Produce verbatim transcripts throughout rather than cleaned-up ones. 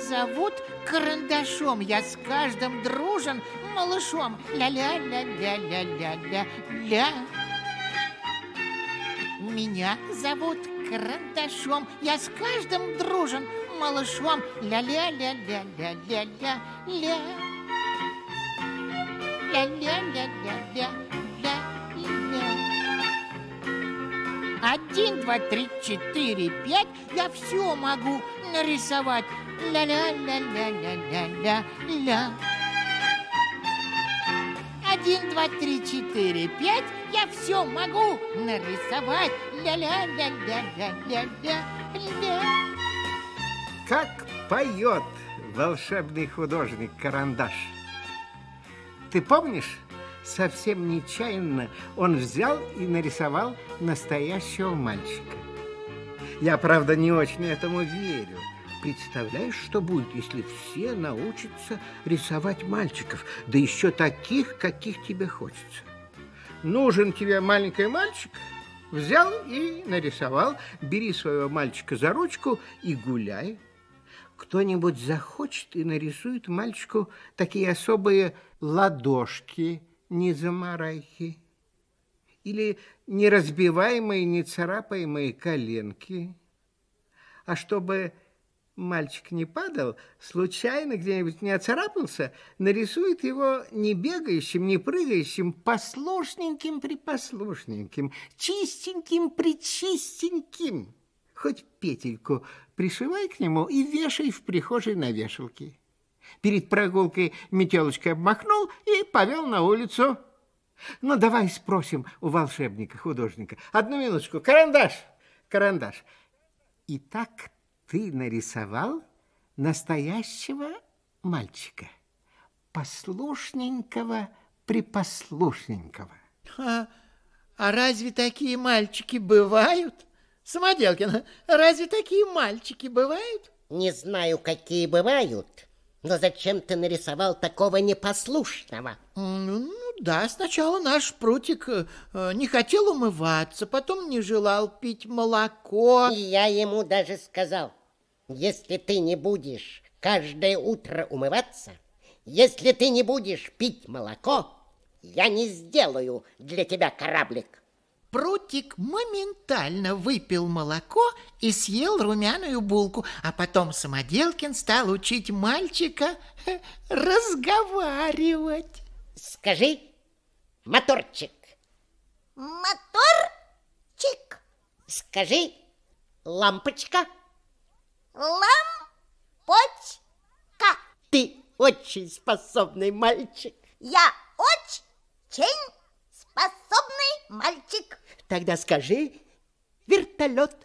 зовут Карандашом. Я с каждым дружен малышом. Ля-ля-ля-ля-ля-ля-ля-ля. Меня зовут Карандашом. Я с каждым дружен малышом. Ля-ля-ля-ля-ля-ля-ля-ля. Ля-ля-ля-ля-ля-ля-ля. Один, два, три, четыре, пять. Я все могу нарисовать. Ля-ля-ля-ля-ля-ля-ля. Один, два, три, четыре, пять. Я все могу нарисовать. Ля-ля-ля-ля-ля-ля-ля. Как поет волшебный художник Карандаш. Ты помнишь, совсем нечаянно он взял и нарисовал настоящего мальчика. Я, правда, не очень этому верю. Представляешь, что будет, если все научатся рисовать мальчиков, да еще таких, каких тебе хочется? Нужен тебе маленький мальчик? Взял и нарисовал. Бери своего мальчика за ручку и гуляй. Кто-нибудь захочет и нарисует мальчику такие особые ладошки, незамарайки, или неразбиваемые, нецарапаемые коленки. А чтобы мальчик не падал, случайно где-нибудь не оцарапался, нарисует его не бегающим, не прыгающим, послушненьким-припослушненьким, чистеньким-причистеньким. Хоть петельку пришивай к нему и вешай в прихожей на вешалке. Перед прогулкой метелочкой обмахнул и повел на улицу. Ну, давай спросим у волшебника-художника. Одну минуточку. Карандаш, карандаш. Итак, ты нарисовал настоящего мальчика, послушненького, припослушненького. А, а разве такие мальчики бывают? Самоделкин, разве такие мальчики бывают? Не знаю, какие бывают, но зачем ты нарисовал такого непослушного? Ну, ну да, сначала наш прутик э, не хотел умываться, потом не желал пить молоко. И я ему даже сказал, если ты не будешь каждое утро умываться, если ты не будешь пить молоко, я не сделаю для тебя кораблик. Прутик моментально выпил молоко и съел румяную булку, а потом Самоделкин стал учить мальчика разговаривать. Скажи, моторчик. Моторчик. Скажи, лампочка. Лампочка. Ты очень способный мальчик. Я очень способный мальчик. Тогда скажи, вертолет.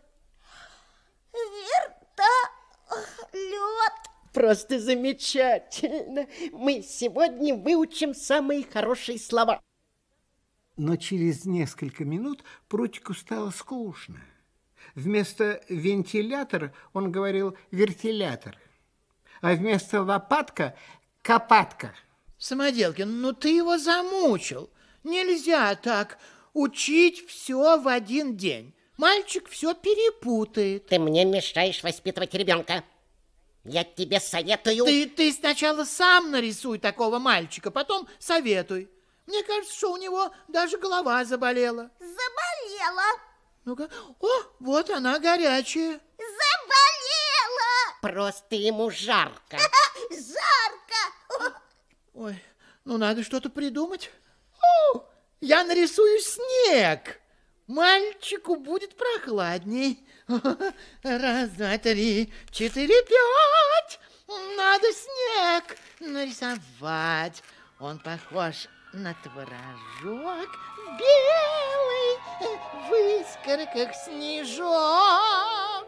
Вертолет. Просто замечательно. Мы сегодня выучим самые хорошие слова. Но через несколько минут прутику стало скучно. Вместо вентилятор он говорил вертилятор, а вместо лопатка копатка. Самоделкин, ну ты его замучил. Нельзя так учить все в один день. Мальчик все перепутает. Ты мне мешаешь воспитывать ребенка. Я тебе советую... Ты, ты сначала сам нарисуй такого мальчика, потом советуй. Мне кажется, что у него даже голова заболела. Заболела. Ну-ка. О, вот она горячая. Заболела. Просто ему жарко. Жарко. Ой, ну надо что-то придумать. О, я нарисую снег. Мальчику будет прохладней. Раз, два, три, четыре, пять. Надо снег нарисовать. Он похож на творожок, белый, в искорках снежок.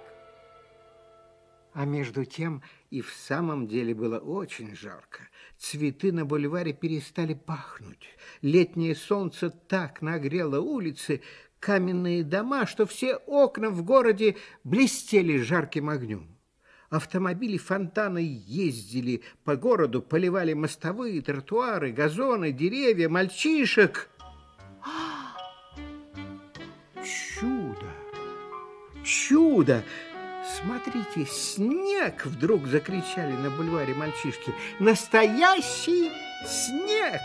А между тем и в самом деле было очень жарко. Цветы на бульваре перестали пахнуть. Летнее солнце так нагрело улицы, каменные дома, что все окна в городе блестели жарким огнем. Автомобили фонтаны ездили по городу, поливали мостовые, тротуары, газоны, деревья, мальчишек. Чудо! Чудо! Смотрите, снег! Вдруг закричали на бульваре мальчишки. Настоящий снег!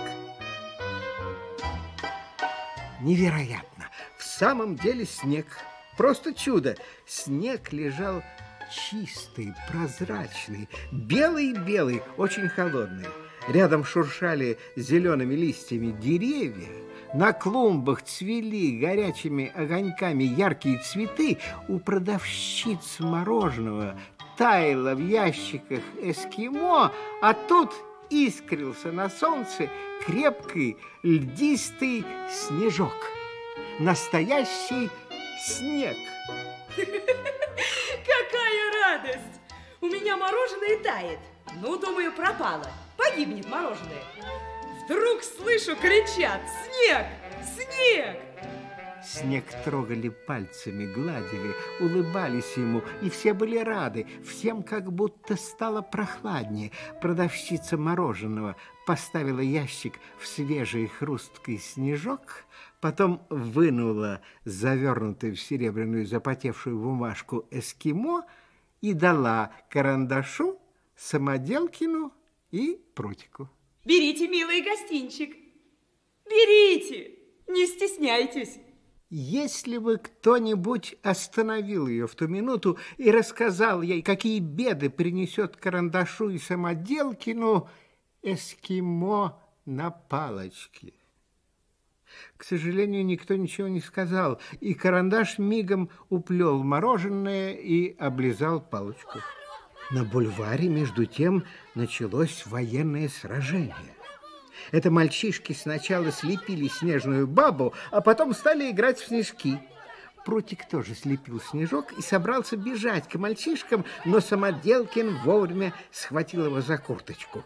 Невероятно! В самом деле снег. Просто чудо! Снег лежал чистый, прозрачный, белый-белый, очень холодный. Рядом шуршали зелеными листьями деревья. На клумбах цвели горячими огоньками яркие цветы. У продавщиц мороженого таяло в ящиках эскимо, а тут искрился на солнце крепкий льдистый снежок. Настоящий снег. Какая радость! У меня мороженое тает. Ну, думаю, пропало. Погибнет мороженое. Вдруг слышу, кричат: снег! Снег! Снег трогали пальцами, гладили, улыбались ему, и все были рады. Всем как будто стало прохладнее. Продавщица мороженого поставила ящик в свежий хрусткий снежок, потом вынула завернутую в серебряную запотевшую бумажку эскимо и дала карандашу, Самоделкину и прутику. Берите, милый гостинчик. Берите, не стесняйтесь. Если бы кто-нибудь остановил ее в ту минуту и рассказал ей, какие беды принесет карандашу и Самоделкину эскимо на палочке. К сожалению, никто ничего не сказал, и карандаш мигом уплел мороженое и облизал палочку. На бульваре, между тем, началось военное сражение. Это мальчишки сначала слепили снежную бабу, а потом стали играть в снежки. Прутик тоже слепил снежок и собрался бежать к мальчишкам, но Самоделкин вовремя схватил его за курточку.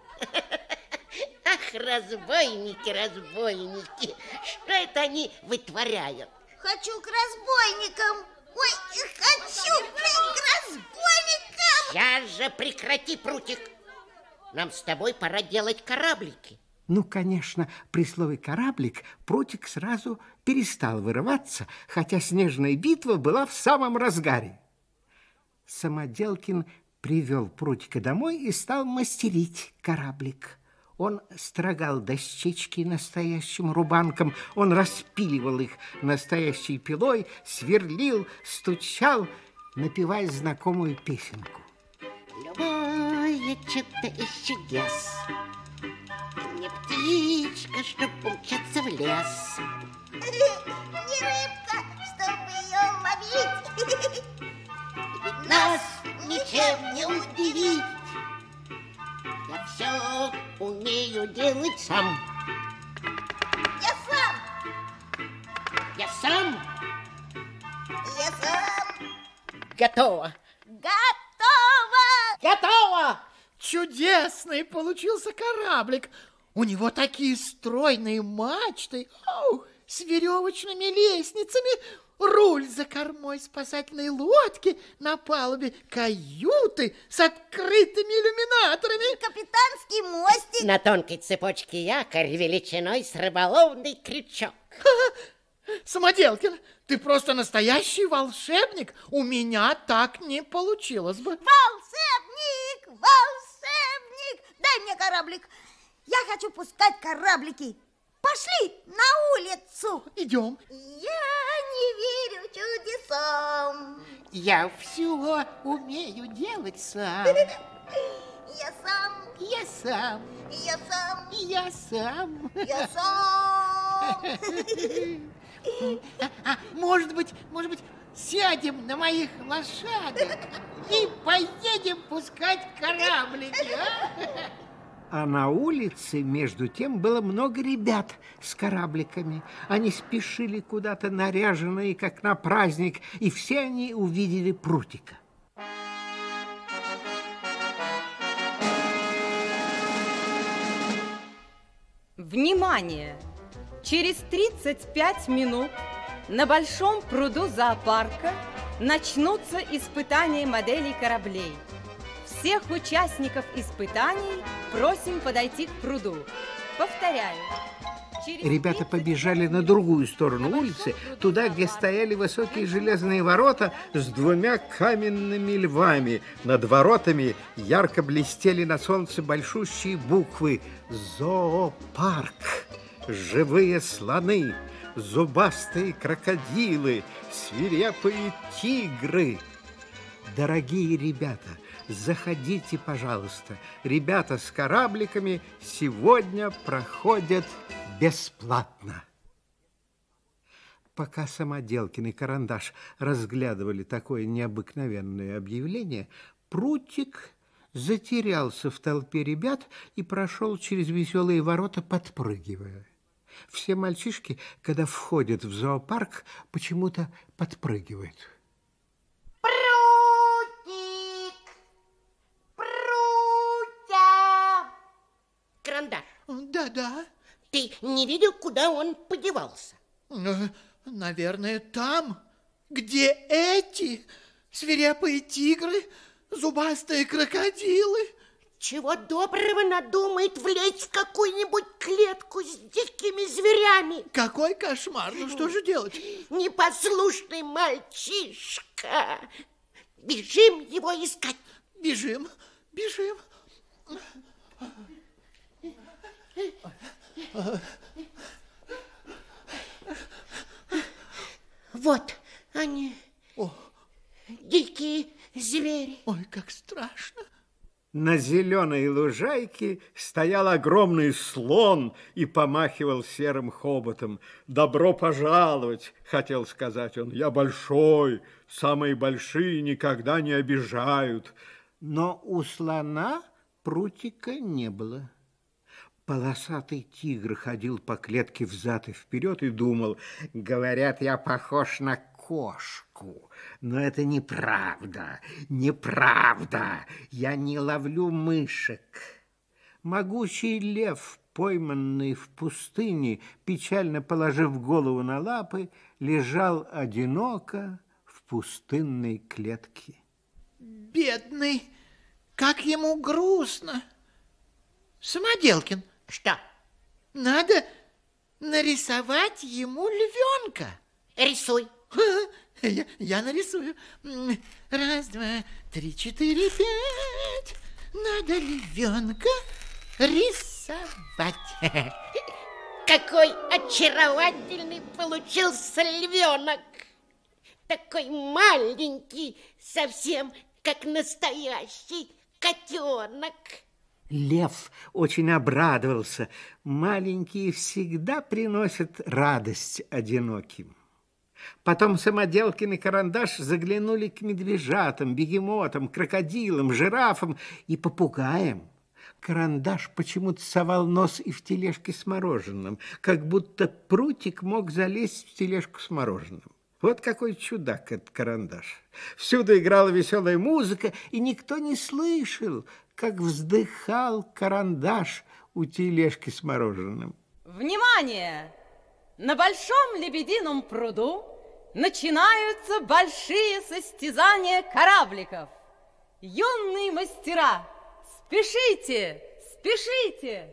Ах, разбойники, разбойники, что это они вытворяют? Хочу к разбойникам. Ой, хочу к разбойникам. Сейчас же прекрати, Прутик. Нам с тобой пора делать кораблики. Ну, конечно, при слове «кораблик» Прутик сразу перестал вырываться, хотя снежная битва была в самом разгаре. Самоделкин привел Прутика домой и стал мастерить кораблик. Он строгал дощечки настоящим рубанком, он распиливал их настоящей пилой, сверлил, стучал, напевая знакомую песенку. Любое чудо из чудес, не птичка, чтоб умчаться в лес. Не рыбка, чтобы ее ловить. Ведь нас ничем не удивить. Я все умею делать сам. Я сам. Я сам. Я сам. Готово. Готово. Готово. Чудесный получился кораблик. У него такие стройные мачты, оу, с веревочными лестницами, руль за кормой спасательной лодки, на палубе каюты с открытыми иллюминаторами. Капитанский мостик. На тонкой цепочке якорь величиной с рыболовный крючок. Самоделкин, ты просто настоящий волшебник. У меня так не получилось бы. Волшебник, волшебник. Дай мне кораблик. Я хочу пускать кораблики. Пошли на улицу. Идем. Я не верю чудесам. Я все умею делать сам. Я сам. Я сам. Я сам. Я сам. Я сам. А, а, может быть, может быть, сядем на моих лошадок и поедем пускать кораблики, а? А на улице, между тем, было много ребят с корабликами. Они спешили куда-то, наряженные, как на праздник, и все они увидели Прутика. Внимание! Через тридцать пять минут на большом пруду зоопарка начнутся испытания моделей кораблей. Всех участников испытаний просим подойти к пруду. Повторяю, Ребята побежали на другую сторону улицы, туда, где стояли высокие железные ворота с двумя каменными львами. Над воротами ярко блестели на солнце большущие буквы «Зоопарк». Живые слоны, зубастые крокодилы, свирепые тигры. Дорогие ребята, заходите, пожалуйста. Ребята с корабликами сегодня проходят бесплатно. Пока Самоделкин и Карандаш разглядывали такое необыкновенное объявление, Прутик затерялся в толпе ребят и прошел через веселые ворота, подпрыгивая. Все мальчишки, когда входят в зоопарк, почему-то подпрыгивают. Прутик! Прутя! Карандаш, Да-да. ты не видел, куда он подевался? Э, Наверное, там, где эти свирепые тигры, зубастые крокодилы. Чего доброго надумает влезть в какую-нибудь клетку с дикими зверями. Какой кошмар! Ну что же делать? Непослушный мальчишка. Бежим его искать. Бежим, бежим. Вот они, О, дикие звери. ой, как страшно. На зеленой лужайке стоял огромный слон и помахивал серым хоботом. «Добро пожаловать!» — хотел сказать он. «Я большой, самые большие никогда не обижают». Но у слона Прутика не было. Полосатый тигр ходил по клетке взад и вперед и думал: «Говорят, я похож на кошку, но это неправда, неправда, я не ловлю мышек». Могучий лев, пойманный в пустыне, печально положив голову на лапы, лежал одиноко в пустынной клетке. Бедный, как ему грустно. Самоделкин, Что? надо нарисовать ему львенка. Рисуй. Я, я нарисую. Раз, два, три, четыре, пять. Надо львенка рисовать. Какой очаровательный получился львенок. Такой маленький, совсем как настоящий котенок. Лев очень обрадовался. Маленькие всегда приносят радость одиноким. Потом Самоделкин и Карандаш заглянули к медвежатам, бегемотам, крокодилам, жирафам и попугаям. Карандаш почему-то совал нос и в тележке с мороженым, как будто Прутик мог залезть в тележку с мороженым. Вот какой чудак этот Карандаш. Всюду играла веселая музыка, и никто не слышал, как вздыхал Карандаш у тележки с мороженым. Внимание! На большом лебедином пруду начинаются большие состязания корабликов. Юные мастера, спешите, спешите!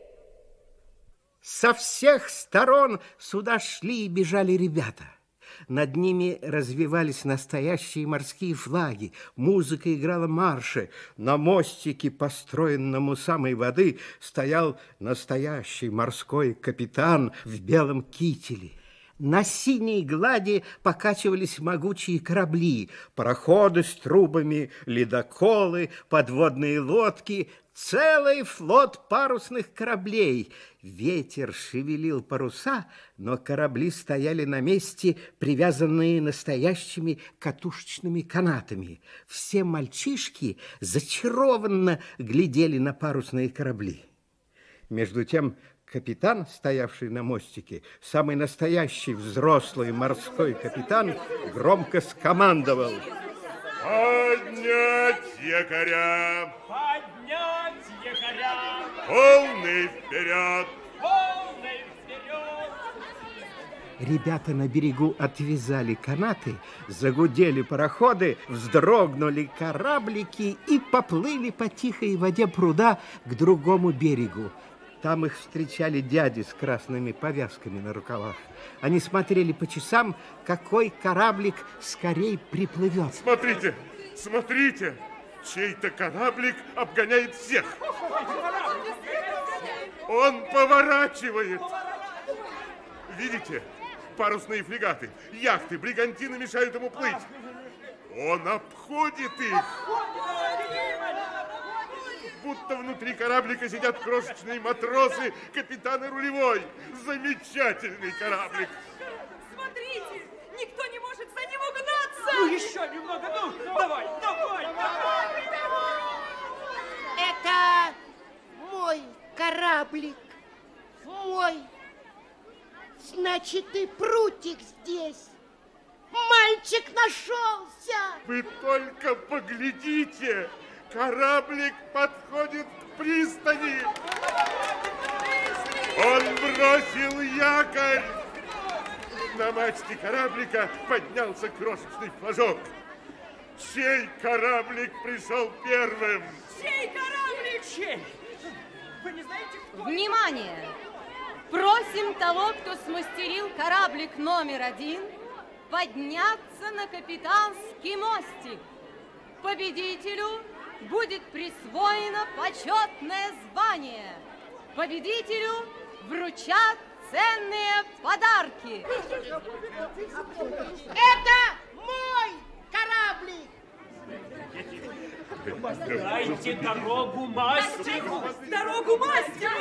Со всех сторон сюда шли и бежали ребята. Над ними развивались настоящие морские флаги, музыка играла марши. На мостике, построенном у самой воды, стоял настоящий морской капитан в белом кителе. На синей глади покачивались могучие корабли, пароходы с трубами, ледоколы, подводные лодки, целый флот парусных кораблей. Ветер шевелил паруса, но корабли стояли на месте, привязанные настоящими катушечными канатами. Все мальчишки зачарованно глядели на парусные корабли. Между тем капитан, стоявший на мостике, самый настоящий взрослый морской капитан, громко скомандовал: «Поднять якоря! Поднять якоря! Полный вперед!» Полный вперед! Ребята на берегу отвязали канаты, загудели пароходы, вздрогнули кораблики и поплыли по тихой воде пруда к другому берегу. Там их встречали дяди с красными повязками на рукавах. Они смотрели по часам, какой кораблик скорей приплывет. Смотрите, смотрите, чей-то кораблик обгоняет всех. Он поворачивает. Видите, парусные фрегаты, яхты, бригантины мешают ему плыть. Он обходит их. Будто внутри кораблика сидят крошечные матросы, капитан и рулевой. Замечательный кораблик. Смотрите, никто не может за ним угнаться. Ну, еще немного, ну, давай, давай, давай. Это мой кораблик. Мой. Значит, и прутик здесь. Мальчик нашелся. Вы только поглядите. Кораблик подходит к пристани. Он бросил якорь. На мачте кораблика поднялся крошечный флажок. Чей кораблик пришел первым? Чей кораблик? Чей? Вы не знаете, кто? Внимание! Просим того, кто смастерил кораблик номер один, подняться на капитанский мостик. Победителю будет присвоено почетное звание. Победителю вручат ценные подарки. Это мой кораблик. Дайте дорогу мастеру. Дорогу мастеру.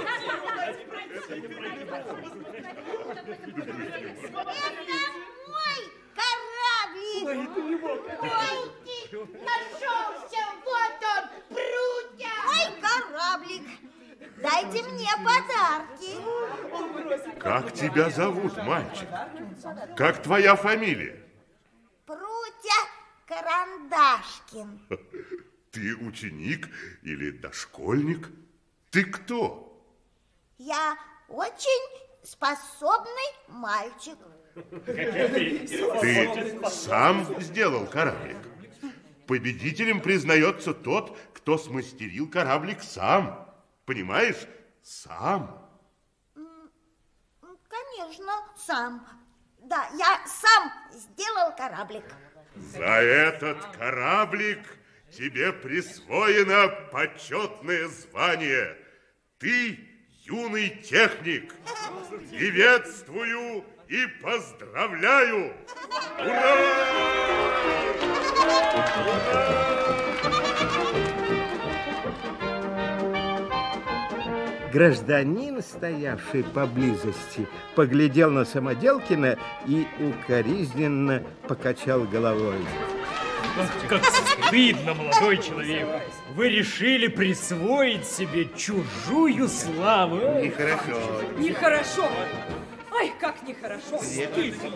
Это мой кораблик. Ой, это не мог. Ой, нашелся, вот он, прутья. Мой кораблик. Дайте мне подарки. Как тебя зовут, мальчик? Как твоя фамилия? Прутья Карандашкин. Ты ученик или дошкольник? Ты кто? Я очень способный мальчик. Ты сам сделал кораблик? Победителем признается тот, кто смастерил кораблик сам. Понимаешь? Сам. Конечно, сам. Да, я сам сделал кораблик. За этот кораблик тебе присвоено почетное звание. Ты юный техник. Приветствую и поздравляю. Ура! Гражданин, стоявший поблизости, поглядел на Самоделкина и укоризненно покачал головой. Ах, как стыдно, молодой человек. Вы решили присвоить себе чужую славу. Нехорошо. Нехорошо. Ай, как нехорошо. Стыдно.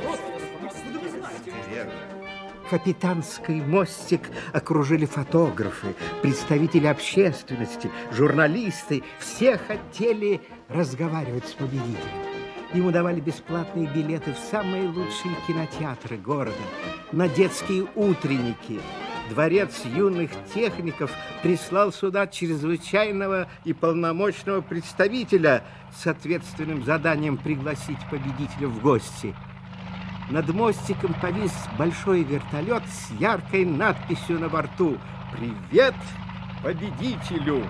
Капитанский мостик окружили фотографы, представители общественности, журналисты. Все хотели разговаривать с победителем. Ему давали бесплатные билеты в самые лучшие кинотеатры города, на детские утренники. Дворец юных техников прислал сюда чрезвычайного и полномочного представителя с ответственным заданием пригласить победителя в гости. Над мостиком повис большой вертолет с яркой надписью на борту «Привет победителю!».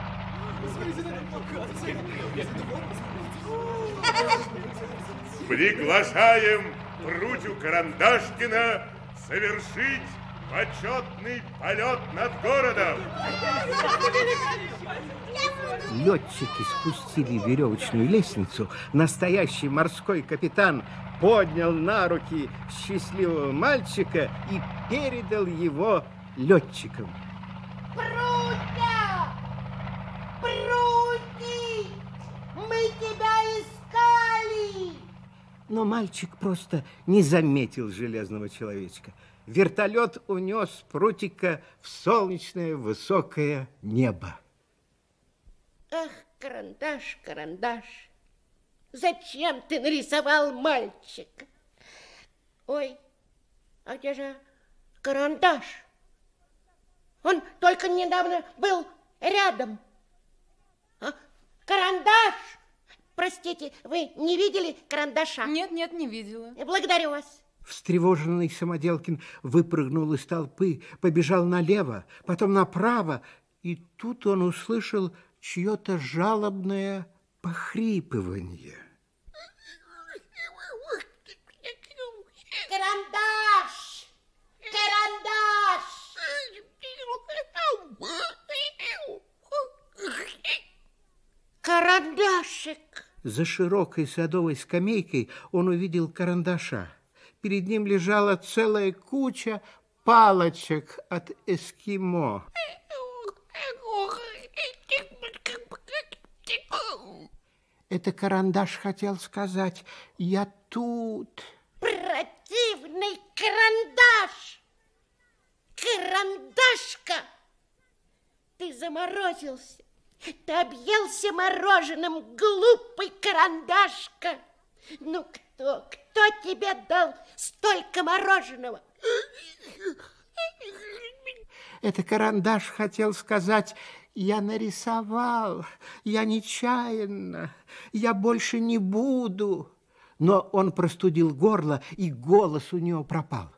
Приглашаем Прутью Карандашкина совершить почетный полет над городом. Летчики спустили веревочную лестницу. Настоящий морской капитан поднял на руки счастливого мальчика и передал его летчикам. Прутья! Прутик! Мы тебя искали! Но мальчик просто не заметил железного человечка. Вертолет унес Прутика в солнечное высокое небо. Ах, карандаш, карандаш, зачем ты нарисовал мальчика? Ой, а где же карандаш? Он только недавно был рядом. А? Карандаш, простите, вы не видели карандаша? Нет, нет, не видела. Благодарю вас. Встревоженный Самоделкин выпрыгнул из толпы, побежал налево, потом направо, и тут он услышал чье-то жалобное похрипывание. Карандаш! Карандаш! Карандашик! За широкой садовой скамейкой он увидел карандаша. Перед ним лежала целая куча палочек от эскимо. Это карандаш хотел сказать: «Я тут». Противный карандаш! Карандашка! Ты заморозился, ты объелся мороженым, глупый карандашка! Ну кто, кто тебе дал столько мороженого? Это карандаш хотел сказать: «Я нарисовал, я нечаянно, я больше не буду». Но он простудил горло, и голос у него пропал.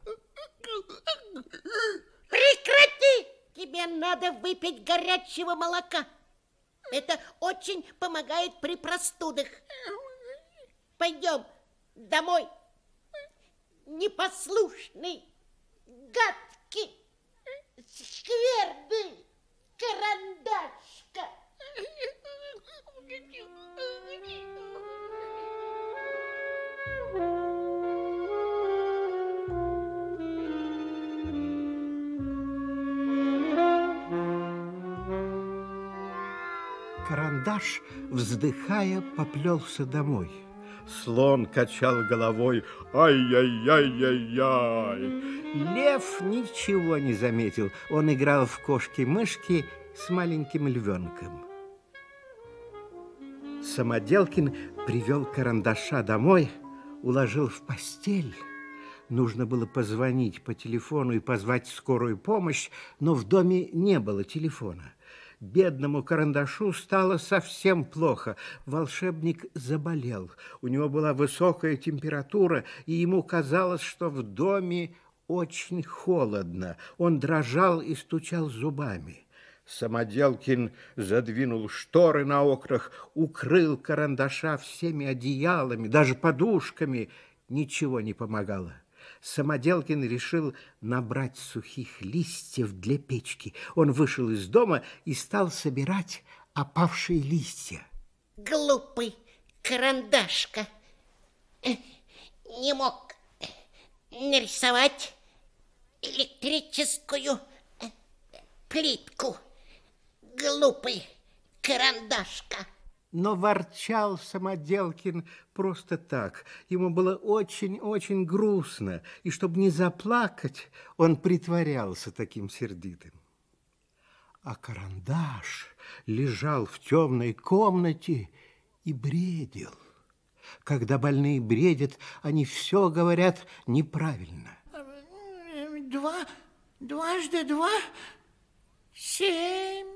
Прекрати! Тебе надо выпить горячего молока. Это очень помогает при простудах. Пойдем домой. Непослушный, гадкий, скверный карандашка. Карандаш, вздыхая, поплелся домой. Слон качал головой: «Ай-яй-яй-яй-яй!» Лев ничего не заметил. Он играл в кошки-мышки с маленьким львенком. Самоделкин привел карандаша домой, уложил в постель. Нужно было позвонить по телефону и позвать скорую помощь, но в доме не было телефона. Бедному карандашу стало совсем плохо. Волшебник заболел. У него была высокая температура, и ему казалось, что в доме очень холодно. Он дрожал и стучал зубами. Самоделкин задвинул шторы на окнах, укрыл карандаша всеми одеялами, даже подушками. Ничего не помогало. Самоделкин решил набрать сухих листьев для печки. Он вышел из дома и стал собирать опавшие листья. Глупый карандашка. Не мог нарисовать электрическую плитку. Глупый карандашка. Но ворчал Самоделкин просто так. Ему было очень-очень грустно, и чтобы не заплакать, он притворялся таким сердитым. А карандаш лежал в темной комнате и бредил. Когда больные бредят, они все говорят неправильно. Два, дважды два, семь...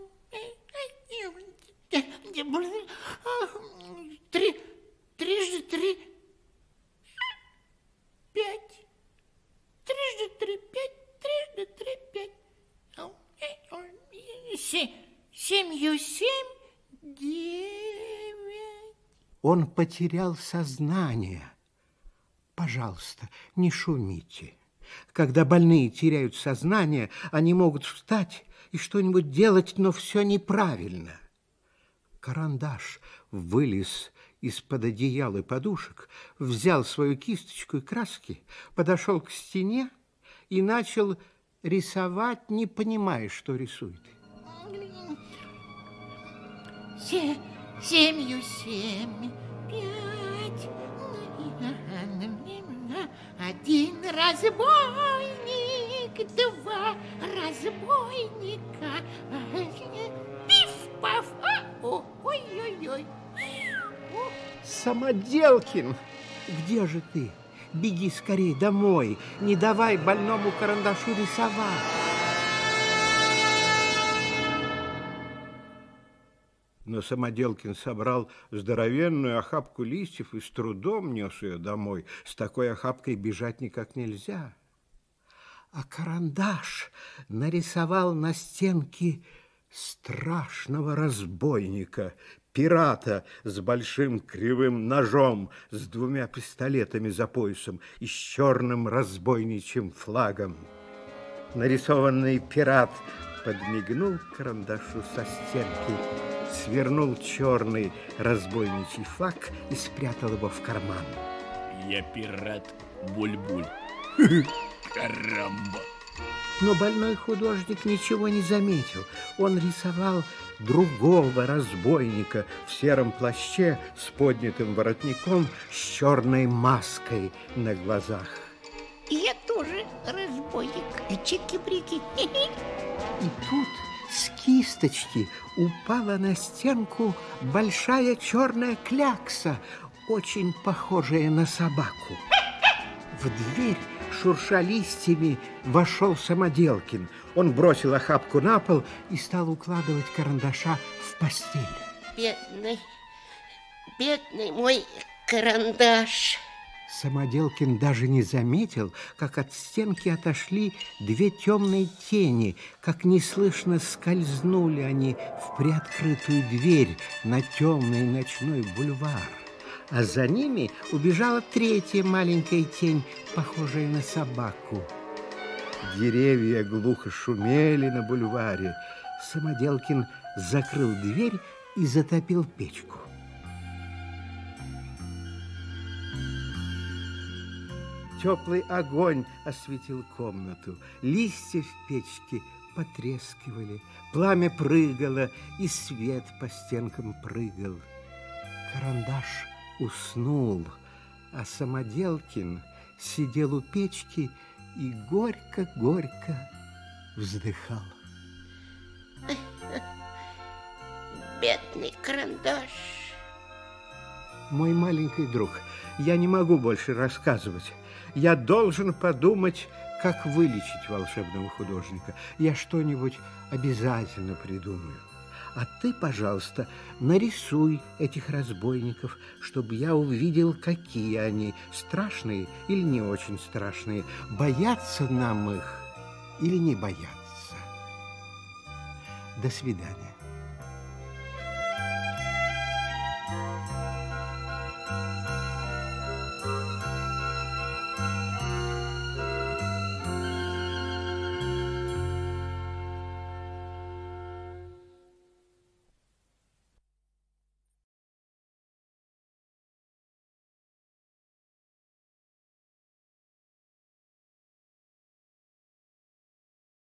Три, трижды три, пять, трижды три, пять, трижды три, пять, семь, семью семь, девять. Он потерял сознание. Пожалуйста, не шумите. Когда больные теряют сознание, они могут встать и что-нибудь делать, но все неправильно. Карандаш вылез из-под одеяла и подушек, взял свою кисточку и краски, подошел к стене и начал рисовать, не понимая, что рисует. Се, семью семь, пять, один разбойник, два разбойника, пиф-паф, ой-ой-ой. Самоделкин, где же ты? Беги скорее домой, не давай больному карандашу рисовать. Но Самоделкин собрал здоровенную охапку листьев и с трудом нес ее домой. С такой охапкой бежать никак нельзя. А Карандаш нарисовал на стенке страшного разбойника, пирата с большим кривым ножом, с двумя пистолетами за поясом и с черным разбойничьим флагом. Нарисованный пират подмигнул Карандашу со стенки, свернул черный разбойничий флаг и спрятал его в карман. Я пират Буль-Буль. Карамба! Но больной художник ничего не заметил. Он рисовал другого разбойника в сером плаще с поднятым воротником, с черной маской на глазах. Я тоже разбойник. Чики-брики. И тут с кисточки упала на стенку большая черная клякса, очень похожая на собаку. В дверь, шурша листьями, вошел Самоделкин. Он бросил охапку на пол и стал укладывать Карандаша в постель. Бедный, бедный мой Карандаш. Самоделкин даже не заметил, как от стенки отошли две темные тени, как неслышно скользнули они в приоткрытую дверь на темный ночной бульвар. А за ними убежала третья маленькая тень, похожая на собаку. Деревья глухо шумели на бульваре. Самоделкин закрыл дверь и затопил печку. Теплый огонь осветил комнату. Листья в печке потрескивали, пламя прыгало, и свет по стенкам прыгал. Карандаш уснул, а Самоделкин сидел у печки и горько-горько вздыхал. Бедный Карандаш. Мой маленький друг, я не могу больше рассказывать. Я должен подумать, как вылечить волшебного художника. Я что-нибудь обязательно придумаю. А ты, пожалуйста, нарисуй этих разбойников, чтобы я увидел, какие они, страшные или не очень страшные, бояться нам их или не бояться. До свидания.